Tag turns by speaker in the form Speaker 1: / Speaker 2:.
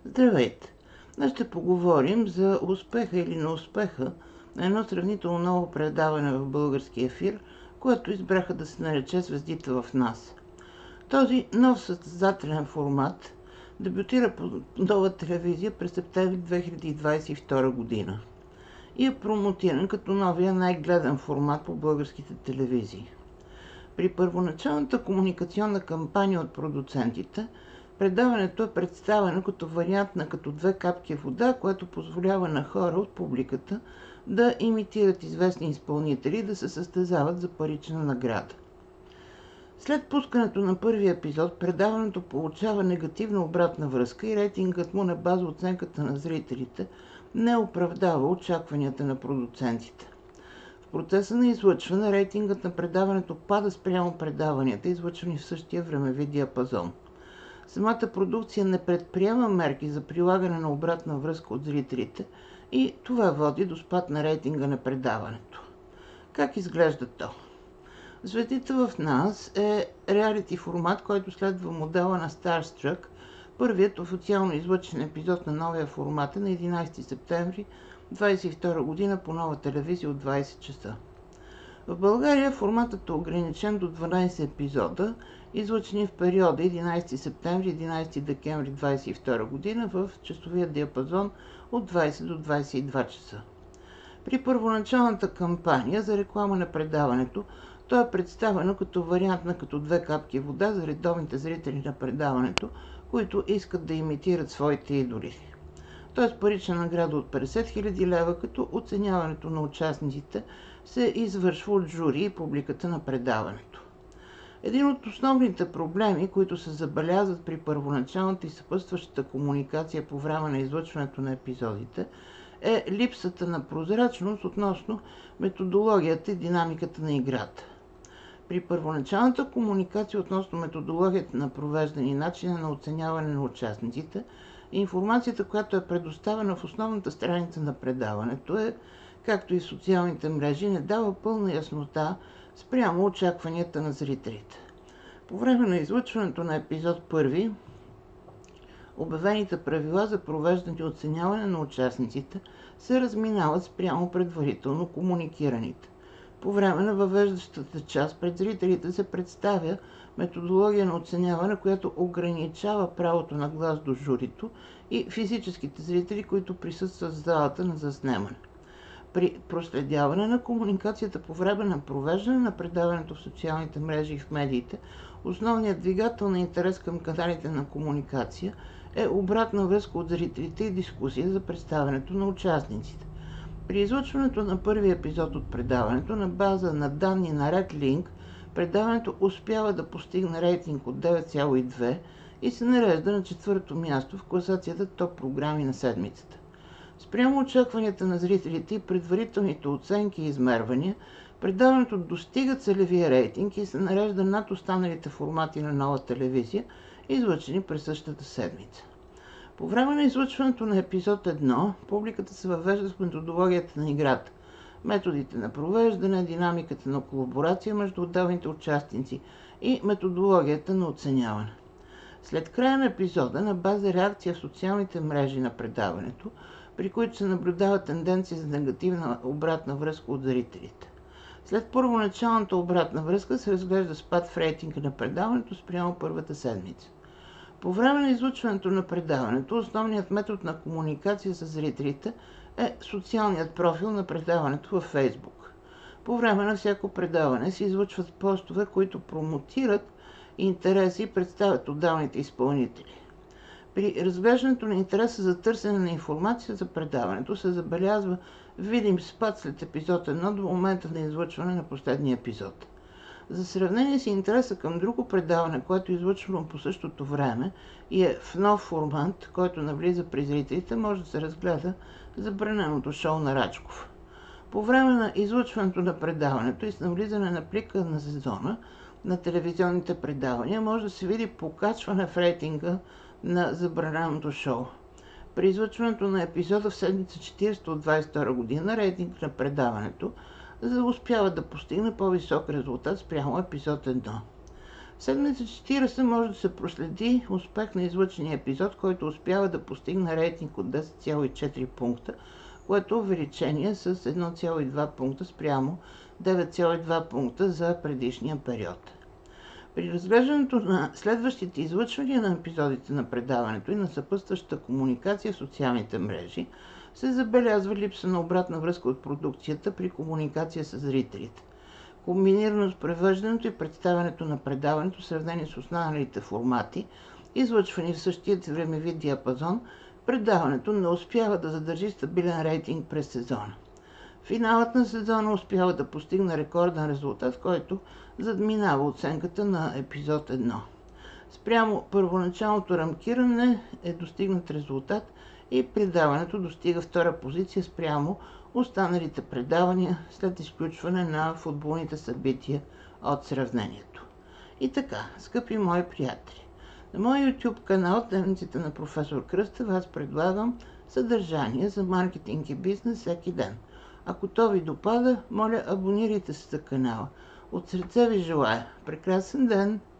Speaker 1: Здравейте! Днес ще поговорим за успеха или неуспеха на едно сравнително ново предаване в български ефир, което избраха да се нарече "Звездите в нас". Този нов състезателен формат дебютира по Нова телевизия през септември 2022 година и е промотиран като новия най-гледан формат по българските телевизии. При първоначалната комуникационна кампания от продуцентите, предаването е представено като вариант на "Като две капки вода", което позволява на хора от публиката да имитират известни изпълнители и да се състезават за парична награда. След пускането на първия епизод, предаването получава негативна обратна връзка и рейтингът му на база оценката на зрителите не оправдава очакванията на продуцентите. В процеса на излъчване рейтингът на предаването пада спрямо предаванията, излъчвани в същия времеви диапазон. Самата продукция не предприема мерки за прилагане на обратна връзка от зрителите и това води до спад на рейтинга на предаването. Как изглежда то? "Звездите в нас" е реалити формат, който следва модела на Starstruck. Първият официално излъчен епизод на новия формат е на 11 септември 2022 година по Нова телевизия от 20 часа. В България форматът е ограничен до 12 епизода, излъчени в периода 11 септември – 11 декември 2022 година в часовия диапазон от 20 до 22 часа. При първоначалната кампания за реклама на предаването то е представено като вариант на "Като две капки вода" за редовните зрители на предаването, които искат да имитират своите идоли. Т.е. парична награда от 50 000 лева, като оценяването на участниците се извършва от жури и публиката на предаването. Един от основните проблеми, които се забелязват при първоначалната и съпътстващата комуникация по време на излъчването на епизодите, е липсата на прозрачност относно методологията и динамиката на играта. При първоначалната комуникация относно методологията на провеждане и начина на оценяване на участниците, информацията, която е предоставена в основната страница на предаването, както и в социалните мрежи, не дава пълна яснота спрямо очакванията на зрителите. По време на излъчването на епизод първи, обявените правила за провеждане и оценяване на участниците се разминават спрямо предварително комуникираните. По време на въвеждащата част пред зрителите се представя методология на оценяване, която ограничава правото на глас до журито и физическите зрители, които присъстват в залата на заснемане. При проследяване на комуникацията по време на провеждане на предаването в социалните мрежи и в медиите, основният двигател на интерес към каналите на комуникация е обратна връзка от зрителите и дискусия за представянето на участниците. При излъчването на първия епизод от предаването на база на данни на RedLink, предаването успява да постигне рейтинг от 9,2 и се нарежда на 4-то място в класацията топ програми на седмицата. Спрямо очакванията на зрителите и предварителните оценки и измервания, предаването достига целевия рейтинг и се нарежда над останалите формати на Нова телевизия, излъчени през същата седмица. По време на излъчването на епизод 1, публиката се въвежда с методологията на играта, методите на провеждане, динамиката на колаборация между отделните участници и методологията на оценяване. След края на епизода, на база реакция в социалните мрежи на предаването, при които се наблюдава тенденция за негативна обратна връзка от зрителите. След първоначалната обратна връзка се разглежда спад в рейтинга на предаването спрямо първата седмица. По време на излъчването на предаването, основният метод на комуникация с зрителите е социалният профил на предаването във Фейсбук. По време на всяко предаване се излъчват постове, които промотират интереси и представят отделните изпълнители. При разглеждането на интереса за търсене на информация за предаването се забелязва видим спад след епизод 1 до момента на излъчване на последния епизод. За сравнение с интереса към друго предаване, което е излъчвано по същото време и е в нов формат, който навлиза при зрителите, може да се разгледа "Забраненото шоу на Рачков". По време на излъчването на предаването и с навлизане на плика на сезона на телевизионните предавания може да се види покачване в рейтинга на "Забраненото шоу". При излъчването на епизода в седмица 40 от 22 година, рейтинг на предаването успява да постигне по-висок резултат спрямо епизод 1. В седмица 40 може да се проследи успех на излъчения епизод, който успява да постигне рейтинг от 10,4 пункта, което е увеличение с 1,2 пункта спрямо 9,2 пункта за предишния период. При разглеждането на следващите излъчвания на епизодите на предаването и на съпътстващата комуникация в социалните мрежи се забелязва липса на обратна връзка от продукцията при комуникация с зрителите. Комбинирано с превеждането и представянето на предаването в сравнение с останалите формати, излъчвани в същия времеви диапазон, предаването не успява да задържи стабилен рейтинг през сезона. Финалът на сезона успява да постигне рекорден резултат, който задминава оценката на епизод 1. Спрямо първоначалното рамкиране е достигнат резултат и предаването достига втора позиция спрямо останалите предавания след изключване на футболните събития от сравнението. И така, скъпи мои приятели, на моя YouTube канал Дневниците на професор Кръстев аз предлагам съдържание за маркетинг и бизнес всеки ден. Ако то ви допада, моля абонирайте се за канала. От сърце ви желая прекрасен ден!